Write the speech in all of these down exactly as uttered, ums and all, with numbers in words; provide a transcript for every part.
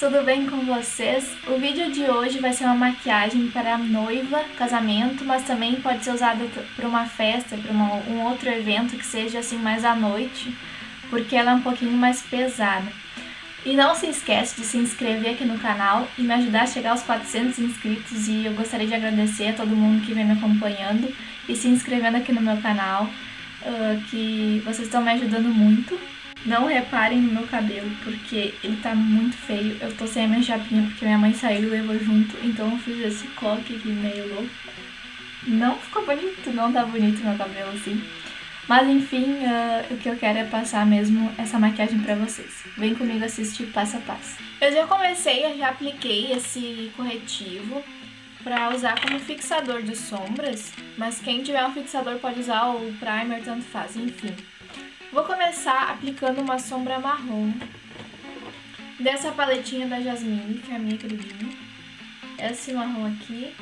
tudo bem com vocês? O vídeo de hoje vai ser uma maquiagem para noiva, casamento, mas também pode ser usada para uma festa, para um outro evento que seja assim mais à noite, porque ela é um pouquinho mais pesada. E não se esquece de se inscrever aqui no canal e me ajudar a chegar aos quatrocentos inscritos, e eu gostaria de agradecer a todo mundo que vem me acompanhando e se inscrevendo aqui no meu canal, uh, que vocês estão me ajudando muito. Não reparem no meu cabelo, porque ele tá muito feio. Eu tô sem a minha chapinha porque minha mãe saiu e levou junto, então eu fiz esse coque aqui meio louco. Não ficou bonito, não tá bonito meu cabelo assim. Mas enfim, uh, o que eu quero é passar mesmo essa maquiagem pra vocês. Vem comigo assistir passo a passo. Eu já comecei, eu já apliquei esse corretivo pra usar como fixador de sombras, mas quem tiver um fixador pode usar o primer, tanto faz, enfim. Vou começar aplicando uma sombra marrom dessa paletinha da Jasmine, que é a minha queridinha. Esse marrom aqui.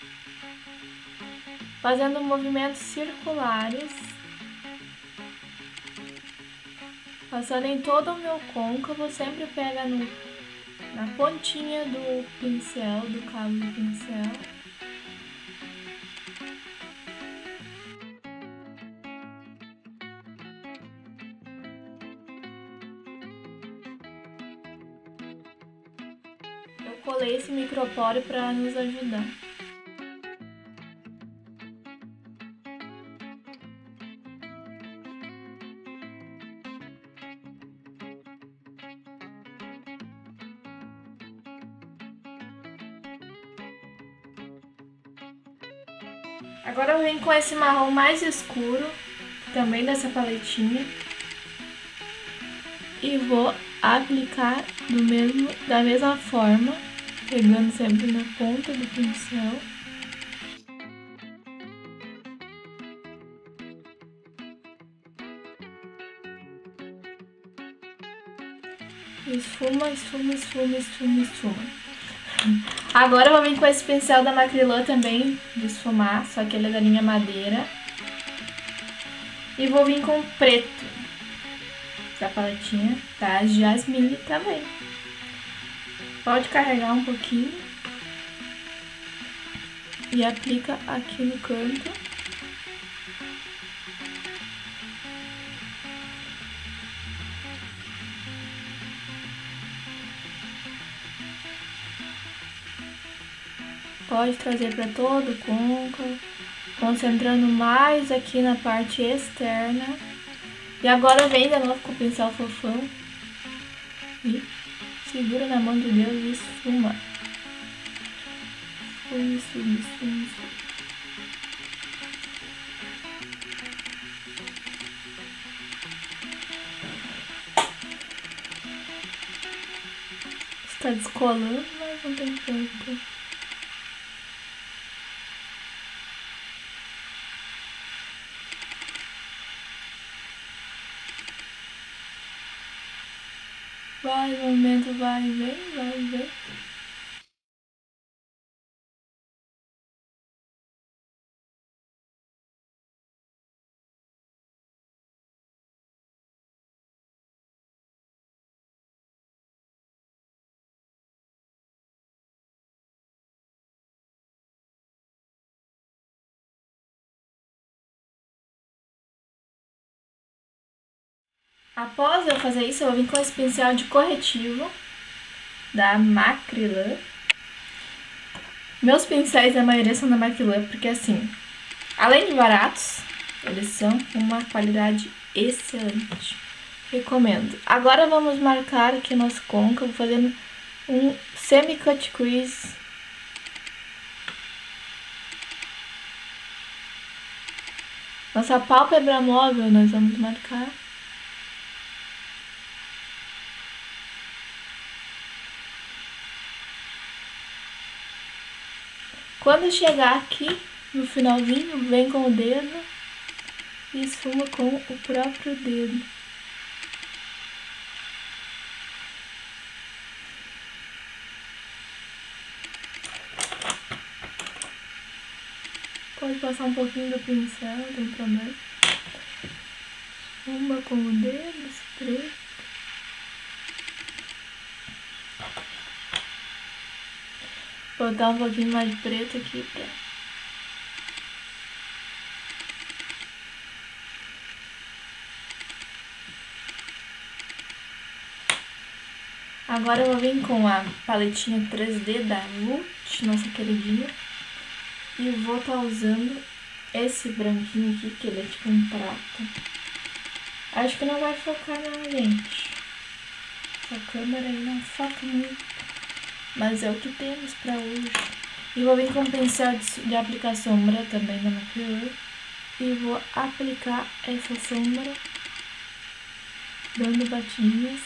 Fazendo movimentos circulares. Passando em todo o meu côncavo, sempre pega no, na pontinha do pincel, do cabo do pincel. Eu colei esse micropóreo para nos ajudar. Agora eu venho com esse marrom mais escuro, também dessa paletinha, e vou aplicar do mesmo, da mesma forma, pegando sempre na ponta do pincel. Esfuma, esfuma, esfuma, esfuma, esfuma. Agora eu vou vir com esse pincel da Macrylan também, de esfumar, só que ele é da linha madeira. E vou vir com preto, da paletinha da Jasmine também. Pode carregar um pouquinho. E aplica aqui no canto. Pode trazer para todo o côncavo, concentrando mais aqui na parte externa. E agora vem de novo com o pincel fofão e segura na mão de Deus e esfuma. Esfuma, esfuma, esfuma, esfuma. Está descolando, mas não tem tanto. Vai, movimento, vai, vem, vai, vem. Após eu fazer isso, eu vou vir com esse pincel de corretivo da Macrylan. Meus pincéis, a maioria são da Macrylan, porque assim, além de baratos, eles são uma qualidade excelente. Recomendo. Agora vamos marcar aqui nosso côncavo, fazendo um semi-cut crease. Nossa pálpebra móvel nós vamos marcar. Quando chegar aqui no finalzinho, vem com o dedo e esfuma com o próprio dedo. Pode passar um pouquinho do pincel, não tem problema. Esfuma com o dedo, espreita. Vou botar um pouquinho mais de preto aqui pra... Agora eu vou vir com a paletinha três D da Vult, nossa queridinha. E vou estar tá usando esse branquinho aqui, que ele é tipo um prata. Acho que não vai focar não, gente. Essa câmera aí não foca muito. Mas é o que temos pra hoje. E vou vir com um pincel de, de aplicar sombra também na maquiadora. E vou aplicar essa sombra dando batidinhas.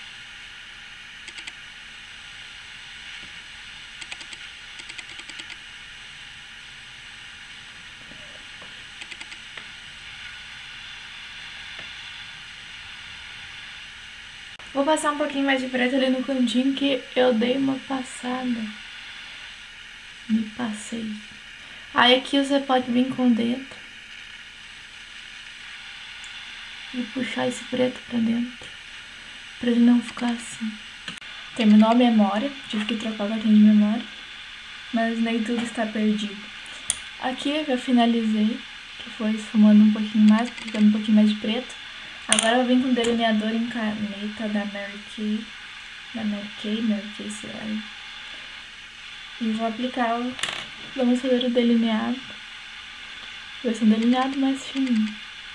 Vou passar um pouquinho mais de preto ali no cantinho que eu dei uma passada. Me passei. Aí aqui você pode vir com o dedo e puxar esse preto pra dentro, pra ele não ficar assim. Terminou a memória, tive que trocar o cartão de memória, mas nem tudo está perdido. Aqui eu já finalizei, que foi esfumando um pouquinho mais, aplicando um pouquinho mais de preto. Agora eu vim com o delineador em caneta da Mary Kay, da Mary Kay, Mary Kay, sei lá. E vou aplicar o... Vamos fazer o delineado. Vai ser um delineado mais fininho.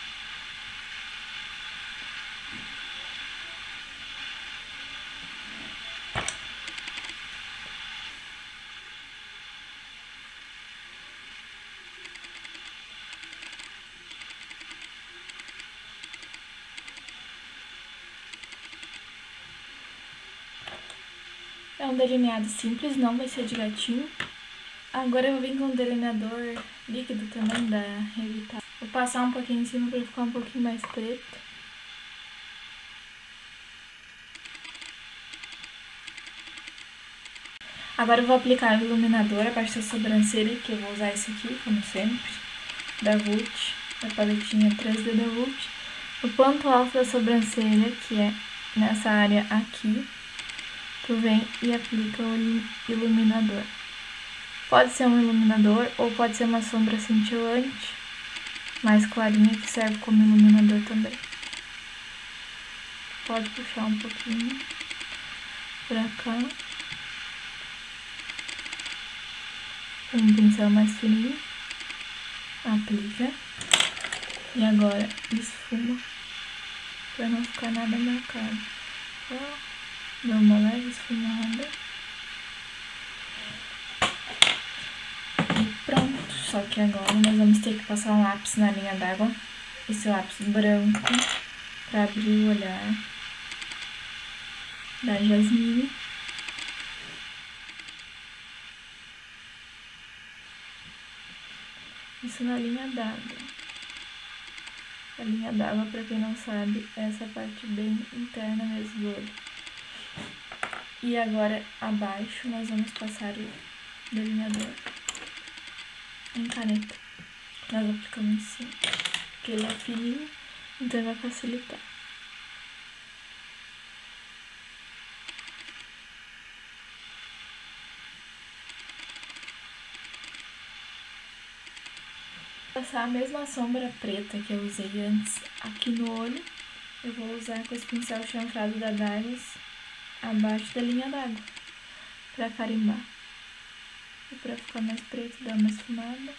É um delineado simples, não vai ser de gatinho. Agora eu vim com um delineador líquido também da Revital. Vou passar um pouquinho em cima pra ficar um pouquinho mais preto. Agora eu vou aplicar o iluminador a parte da sobrancelha, que eu vou usar esse aqui, como sempre, da Vult, a paletinha três D da Vult. O ponto alto da sobrancelha, que é nessa área aqui, tu vem e aplica o iluminador. Pode ser um iluminador ou pode ser uma sombra cintilante, mais clarinha, que serve como iluminador também. Pode puxar um pouquinho pra cá. Com um pincel mais fininho. Aplica. E agora esfuma pra não ficar nada marcado. Só dá uma leve esfumada. E pronto. Só que agora nós vamos ter que passar um lápis na linha d'água. Esse lápis branco pra abrir o olhar da Jasmine. Isso na linha d'água. A linha d'água, pra quem não sabe, é essa parte bem interna mesmo do olho. E agora, abaixo, nós vamos passar o delineador em caneta. Nós aplicamos em cima, porque ele é fininho, então vai facilitar. Passar a mesma sombra preta que eu usei antes aqui no olho, eu vou usar com esse pincel chanfrado da Dylos abaixo da linha d'água, pra carimbar. E pra ficar mais preto, dar uma esfumada.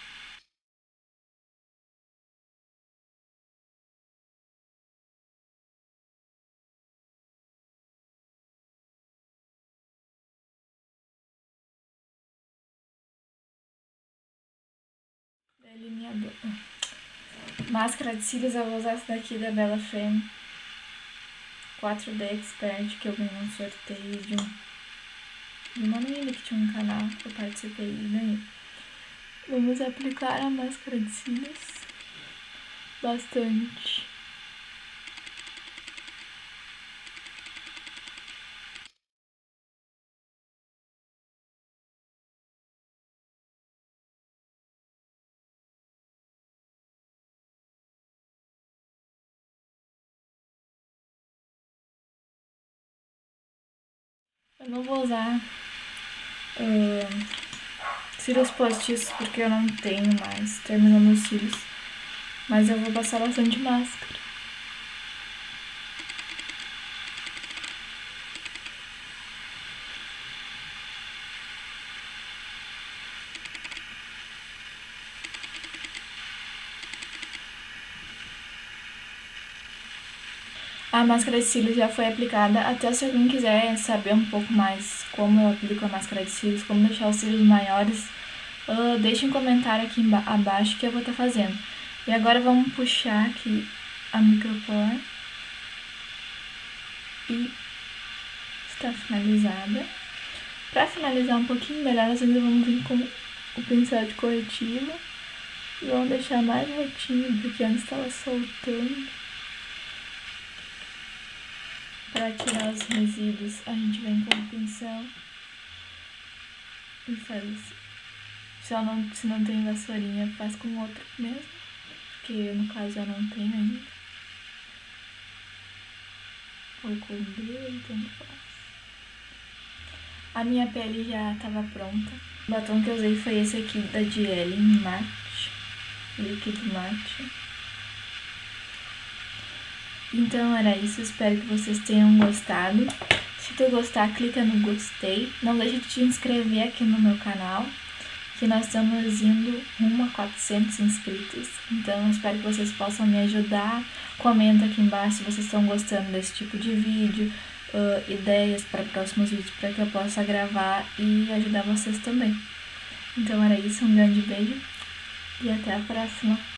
Delineador. Máscara de cílios, eu vou usar essa daqui da Bella Femme quatro D Expert, que eu ganhei um sorteio de, um, de uma menina que tinha um canal que eu participei e ganhei. Vamos aplicar a máscara de cílios bastante. Eu não vou usar uh, cílios postiços, porque eu não tenho mais, terminou meus cílios. Mas eu vou passar bastante máscara. A máscara de cílios já foi aplicada, até se alguém quiser saber um pouco mais como eu aplico a máscara de cílios, como deixar os cílios maiores, uh, deixe um comentário aqui abaixo que eu vou estar fazendo. E agora vamos puxar aqui a micropor e está finalizada. Para finalizar um pouquinho melhor, nós ainda vamos vir com o pincel de corretivo e vamos deixar mais retinho, porque antes estava soltando. Para tirar os resíduos, a gente vem com o pincel e faz assim. Se não, se não tem vassourinha, faz com outro mesmo, que no caso eu não tenho ainda. Ou com o dedo, tanto faz. A minha pele já estava pronta. O batom que eu usei foi esse aqui da Dielle, Matte, líquido mate. Então era isso, espero que vocês tenham gostado. Se tu gostar, clica no gostei. Não deixe de te inscrever aqui no meu canal, que nós estamos indo rumo a quatrocentos inscritos. Então espero que vocês possam me ajudar. Comenta aqui embaixo se vocês estão gostando desse tipo de vídeo, uh, ideias para próximos vídeos para que eu possa gravar e ajudar vocês também. Então era isso, um grande beijo e até a próxima.